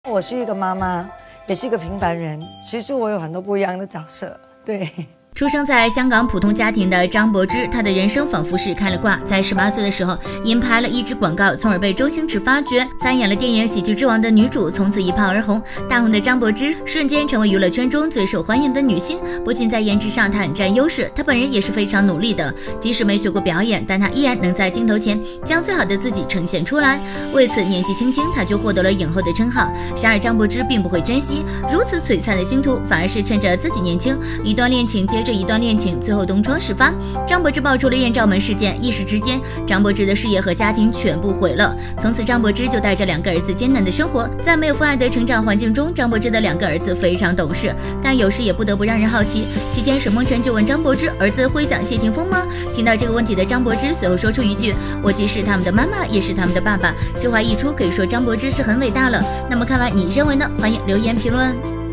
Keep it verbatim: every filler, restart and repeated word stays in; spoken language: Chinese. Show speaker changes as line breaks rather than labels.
我是一个妈妈，也是一个平凡人。其实我有很多不一样的角色，对。
出生在香港普通家庭的张柏芝，她的人生仿佛是开了挂。在十八岁的时候，因拍了一支广告，从而被周星驰发掘，参演了电影《喜剧之王》的女主，从此一炮而红。大红的张柏芝瞬间成为娱乐圈中最受欢迎的女星。不仅在颜值上她很占优势，她本人也是非常努力的。即使没学过表演，但她依然能在镜头前将最好的自己呈现出来。为此，年纪轻轻她就获得了影后的称号。然而，张柏芝并不会珍惜如此璀璨的星途，反而是趁着自己年轻，一段恋情接这一段恋情，最后东窗事发，张柏芝爆出了艳照门事件，一时之间，张柏芝的事业和家庭全部毁了。从此，张柏芝就带着两个儿子艰难的生活，在没有父爱的成长环境中，张柏芝的两个儿子非常懂事，但有时也不得不让人好奇。期间，沈梦辰就问张柏芝：“儿子会想谢霆锋吗？”听到这个问题的张柏芝随后说出一句：“我既是他们的妈妈，也是他们的爸爸。”这话一出，可以说张柏芝是很伟大了。那么看完你认为呢？欢迎留言评论。